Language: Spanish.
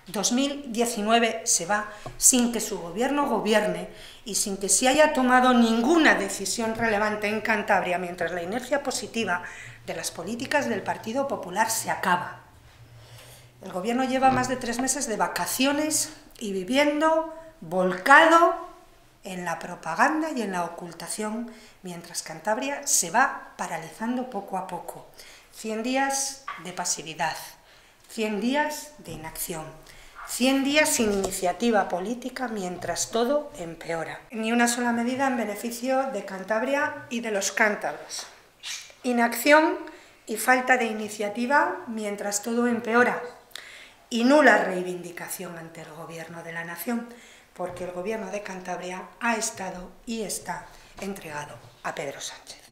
2019 se va sin que su gobierno gobierne y sin que se haya tomado ninguna decisión relevante en Cantabria, mientras la inercia positiva de las políticas del Partido Popular se acaba. El gobierno lleva más de 3 meses de vacaciones y viviendo volcado en la propaganda y en la ocultación, mientras Cantabria se va paralizando poco a poco. 100 días de pasividad, 100 días de inacción, 100 días sin iniciativa política mientras todo empeora. Ni una sola medida en beneficio de Cantabria y de los cántabros. Inacción y falta de iniciativa mientras todo empeora. Y nula reivindicación ante el Gobierno de la Nación, porque el Gobierno de Cantabria ha estado y está entregado a Pedro Sánchez.